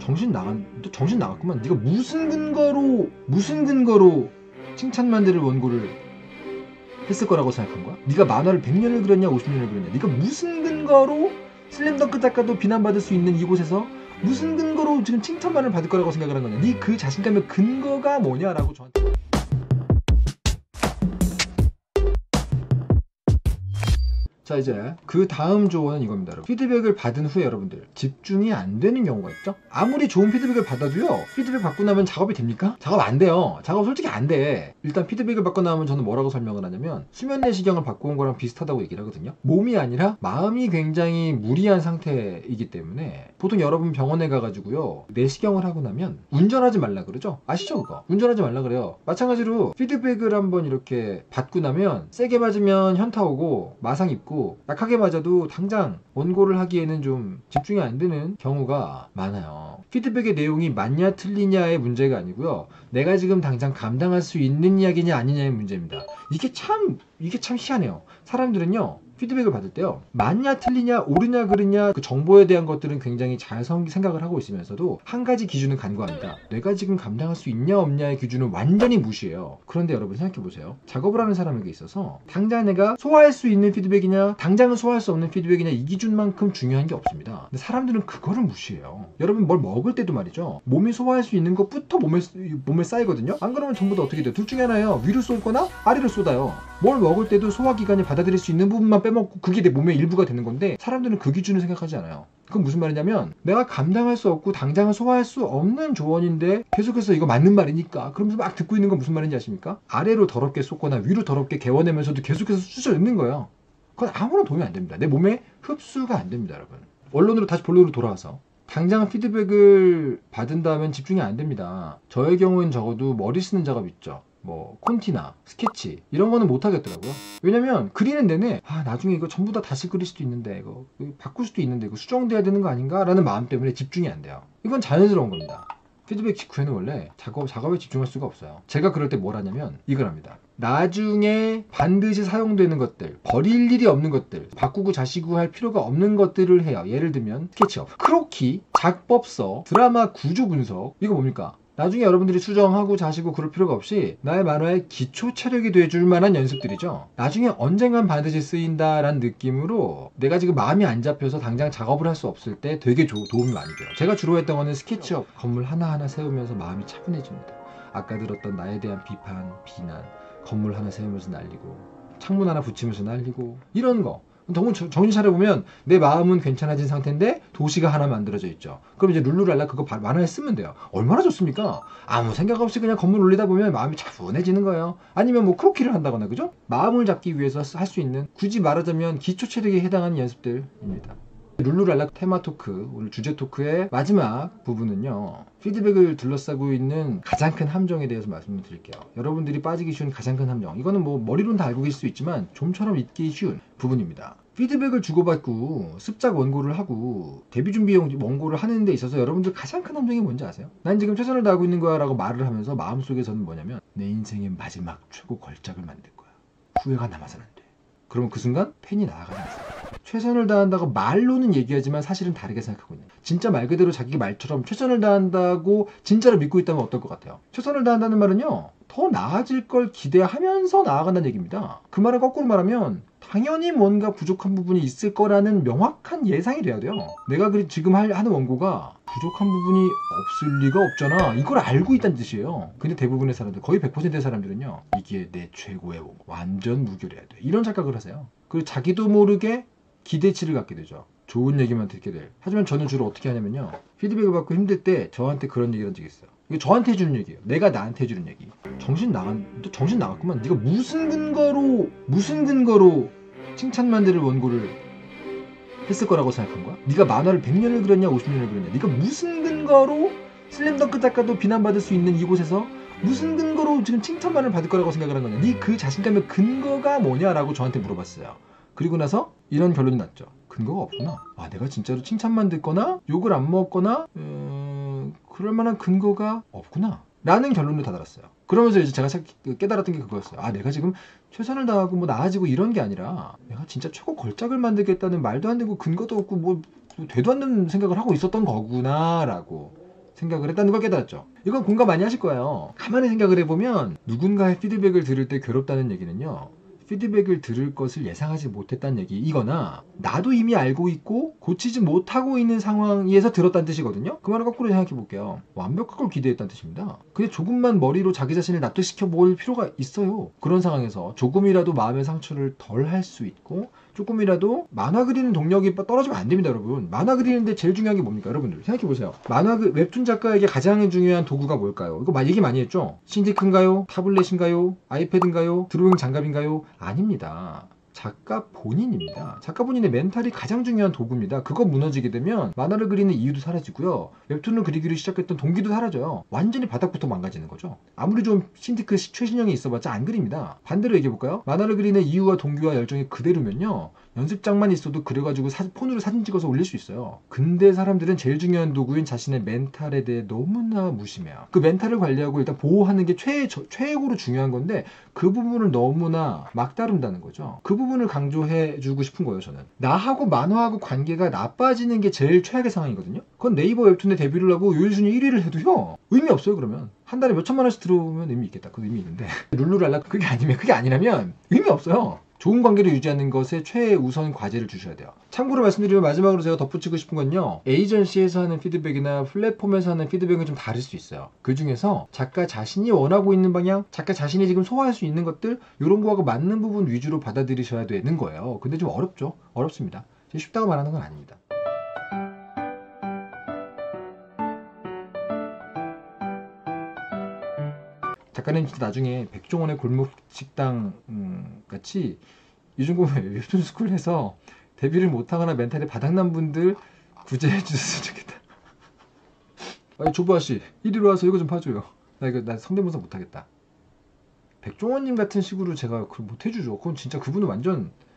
정신 나갔구만. 네가 무슨 근거로 칭찬만들을 원고를 했을 거라고 생각한 거야? 네가 만화를 100년을 그렸냐 50년을 그렸냐? 네가 무슨 근거로 슬램덩크 작가도 비난받을 수 있는 이곳에서 무슨 근거로 지금 칭찬만을 받을 거라고 생각을 한 거냐? 네 그 자신감의 근거가 뭐냐라고 저한테. 자, 이제 그 다음 조언은 이겁니다. 여러분. 피드백을 받은 후에 여러분들 집중이 안 되는 경우가 있죠. 아무리 좋은 피드백을 받아도요, 피드백 받고 나면 작업이 됩니까? 작업 안 돼요. 작업 솔직히 안 돼. 일단 피드백을 받고 나면 저는 뭐라고 설명을 하냐면 수면 내시경을 받고 온 거랑 비슷하다고 얘기를 하거든요. 몸이 아니라 마음이 굉장히 무리한 상태이기 때문에 보통 여러분 병원에 가가지고요, 내시경을 하고 나면 운전하지 말라 그러죠. 아시죠 그거? 운전하지 말라 그래요. 마찬가지로 피드백을 한번 이렇게 받고 나면 세게 맞으면 현타 오고 마상 입고 약하게 맞아도 당장 원고를 하기에는 좀 집중이 안 되는 경우가 많아요. 피드백의 내용이 맞냐 틀리냐의 문제가 아니고요, 내가 지금 당장 감당할 수 있는 이야기냐 아니냐의 문제입니다. 이게 참 희한해요. 사람들은요, 피드백을 받을 때요, 맞냐 틀리냐 옳으냐 그르냐 그 정보에 대한 것들은 굉장히 잘 생각을 하고 있으면서도 한 가지 기준은 간과합니다. 내가 지금 감당할 수 있냐 없냐의 기준은 완전히 무시해요. 그런데 여러분 생각해보세요. 작업을 하는 사람에게 있어서 당장 내가 소화할 수 있는 피드백이냐 당장은 소화할 수 없는 피드백이냐 이 기준만큼 중요한 게 없습니다. 근데 사람들은 그거를 무시해요. 여러분 뭘 먹을 때도 말이죠, 몸이 소화할 수 있는 것부터 몸에 쌓이거든요. 안 그러면 전부 다 어떻게 돼요? 둘 중에 하나예요. 위로 쏟거나 아래로 쏟아요. 뭘 먹을 때도 소화기관이 받아들일 수 있는 부분만 빼먹고 그게 내 몸의 일부가 되는 건데, 사람들은 그 기준을 생각하지 않아요. 그건 무슨 말이냐면, 내가 감당할 수 없고 당장은 소화할 수 없는 조언인데 계속해서 이거 맞는 말이니까 그러면서 막 듣고 있는 건 무슨 말인지 아십니까? 아래로 더럽게 쏟거나 위로 더럽게 개워내면서도 계속해서 쑤셔 넣는 거예요. 그건 아무런 도움이 안 됩니다. 내 몸에 흡수가 안 됩니다. 여러분, 다시 본론으로 돌아와서 당장 피드백을 받은다면 집중이 안 됩니다. 저의 경우엔 적어도 머리 쓰는 작업 있죠. 뭐 콘티나 스케치 이런 거는 못 하겠더라고요. 왜냐면 그리는 내내 나중에 이거 전부 다 다시 그릴 수도 있는데 이거 바꿀 수도 있는데 이거 수정돼야 되는 거 아닌가 라는 마음 때문에 집중이 안 돼요. 이건 자연스러운 겁니다. 피드백 직후에는 원래 작업에 집중할 수가 없어요. 제가 그럴 때 뭘 하냐면 이걸 합니다. 나중에 반드시 사용되는 것들, 버릴 일이 없는 것들, 바꾸고 자시고 할 필요가 없는 것들을 해요. 예를 들면 스케치업, 크로키, 작법서, 드라마 구조 분석. 이거 뭡니까? 나중에 여러분들이 수정하고 자시고 그럴 필요가 없이 나의 만화의 기초 체력이 돼줄 만한 연습들이죠. 나중에 언젠간 반드시 쓰인다라는 느낌으로 내가 지금 마음이 안 잡혀서 당장 작업을 할 수 없을 때 되게 도움이 많이 돼요. 제가 주로 했던 거는 스케치업, 건물 하나하나 세우면서 마음이 차분해집니다. 아까 들었던 나에 대한 비판, 비난, 건물 하나 세우면서 날리고 창문 하나 붙이면서 날리고 이런 거 너무 정신 차려보면 내 마음은 괜찮아진 상태인데 도시가 하나 만들어져 있죠. 그럼 이제 룰루랄라 그거 만화에 쓰면 돼요. 얼마나 좋습니까? 아무 생각 없이 그냥 건물 올리다 보면 마음이 차분해지는 거예요. 아니면 뭐 크로키를 한다거나, 그죠? 마음을 잡기 위해서 할 수 있는, 굳이 말하자면 기초 체력에 해당하는 연습들입니다. 룰루랄라 테마 토크, 오늘 주제 토크의 마지막 부분은요, 피드백을 둘러싸고 있는 가장 큰 함정에 대해서 말씀을 드릴게요. 여러분들이 빠지기 쉬운 가장 큰 함정, 이거는 뭐 머리로는 다 알고 계실 수 있지만 좀처럼 잊기 쉬운 부분입니다. 피드백을 주고받고 습작 원고를 하고 데뷔 준비용 원고를 하는 데 있어서 여러분들 가장 큰 함정이 뭔지 아세요? 난 지금 최선을 다하고 있는 거야 라고 말을 하면서 마음속에서는 뭐냐면, 내 인생의 마지막 최고 걸작을 만들 거야. 후회가 남아서는 안 돼. 그러면 그 순간 펜이 나아가지 않습니다. 최선을 다한다고 말로는 얘기하지만 사실은 다르게 생각하고 있는, 진짜 말 그대로 자기 말처럼 최선을 다한다고 진짜로 믿고 있다면 어떨 것 같아요? 최선을 다한다는 말은요, 더 나아질 걸 기대하면서 나아간다는 얘기입니다. 그 말을 거꾸로 말하면 당연히 뭔가 부족한 부분이 있을 거라는 명확한 예상이 돼야 돼요. 내가 지금 하는 원고가 부족한 부분이 없을 리가 없잖아, 이걸 알고 있다는 뜻이에요. 근데 대부분의 사람들, 거의 100%의 사람들은요, 이게 내 최고의 원고, 완전 무결해야 돼, 이런 착각을 하세요. 그리고 자기도 모르게 기대치를 갖게 되죠. 좋은 얘기만 듣게 될. 하지만 저는 주로 어떻게 하냐면요, 피드백을 받고 힘들 때 저한테 그런 얘기를 한 적이 있어요. 이거 저한테 해주는 얘기예요. 내가 나한테 해주는 얘기. 정신 나갔구만. 네가 무슨 근거로 칭찬만들을 원고를 했을 거라고 생각한 거야? 네가 만화를 100년을 그렸냐 50년을 그렸냐? 네가 무슨 근거로 슬램덩크 작가도 비난받을 수 있는 이곳에서 무슨 근거로 지금 칭찬만을 받을 거라고 생각을 한 거냐? 네 그 자신감의 근거가 뭐냐라고 저한테 물어봤어요. 그리고 나서 이런 결론이 났죠. 근거가 없구나. 내가 진짜로 칭찬만 듣거나 욕을 안 먹거나 그럴 만한 근거가 없구나 라는 결론을 다달았어요. 그러면서 이제 제가 깨달았던 게 그거였어요. 내가 지금 최선을 다하고 뭐 나아지고 이런 게 아니라 내가 진짜 최고 걸작을 만들겠다는 말도 안 되고 근거도 없고 뭐 되도 않는 생각을 하고 있었던 거구나 라고 생각을 했다는 걸 깨달았죠. 이건 공감 많이 하실 거예요. 가만히 생각을 해보면 누군가의 피드백을 들을 때 괴롭다는 얘기는요, 피드백을 들을 것을 예상하지 못했다는 얘기이거나 나도 이미 알고 있고 고치지 못하고 있는 상황에서 들었다는 뜻이거든요. 그 말을 거꾸로 생각해 볼게요. 완벽한 걸 기대했다는 뜻입니다. 근데 조금만 머리로 자기 자신을 납득시켜 볼 필요가 있어요. 그런 상황에서 조금이라도 마음의 상처를 덜 할 수 있고 조금이라도 만화 그리는 동력이 떨어지면 안 됩니다, 여러분. 만화 그리는데 제일 중요한 게 뭡니까, 여러분들? 생각해 보세요. 웹툰 작가에게 가장 중요한 도구가 뭘까요? 이거 얘기 많이 했죠? 신디크인가요? 타블렛인가요? 아이패드인가요? 드로잉 장갑인가요? 아닙니다. 작가 본인입니다. 작가 본인의 멘탈이 가장 중요한 도구입니다. 그거 무너지게 되면 만화를 그리는 이유도 사라지고요. 웹툰을 그리기로 시작했던 동기도 사라져요. 완전히 바닥부터 망가지는 거죠. 아무리 좀 신디크 최신형이 있어봤자 안 그립니다. 반대로 얘기해볼까요? 만화를 그리는 이유와 동기와 열정이 그대로면요, 연습장만 있어도 그려가지고 폰으로 사진 찍어서 올릴 수 있어요. 근데 사람들은 제일 중요한 도구인 자신의 멘탈에 대해 너무나 무심해요. 그 멘탈을 관리하고 일단 보호하는 게 최고로 중요한 건데 그 부분을 너무나 막다룬다는 거죠. 그 부분을 강조해주고 싶은 거예요, 저는. 나하고 만화하고 관계가 나빠지는 게 제일 최악의 상황이거든요. 그건 네이버 웹툰에 데뷔를 하고 요일순위 1위를 해도요, 의미 없어요. 그러면 한 달에 몇 천만 원씩 들어오면 의미 있겠다. 그 의미 있는데 룰루랄라 그게 아니라면 의미 없어요. 좋은 관계를 유지하는 것에 최우선 과제를 주셔야 돼요. 참고로 말씀드리면 마지막으로 제가 덧붙이고 싶은 건요, 에이전시에서 하는 피드백이나 플랫폼에서 하는 피드백은 좀 다를 수 있어요. 그 중에서 작가 자신이 원하고 있는 방향, 작가 자신이 지금 소화할 수 있는 것들, 이런 거하고 맞는 부분 위주로 받아들이셔야 되는 거예요. 근데 좀 어렵죠. 어렵습니다. 쉽다고 말하는 건 아닙니다. 작가님 진짜 나중에 백종원의 골목식당 같이 요즘 보면 웹툰스쿨에서 데뷔를 못하거나 멘탈이 바닥난 분들 구제해 주셨으면 좋겠다. 아니 조보아씨, 이리로 와서 이거 좀 봐줘요. 나 성대모사 못하겠다. 백종원님 같은 식으로 제가 그걸 못해주죠. 그건 진짜 그분은 완전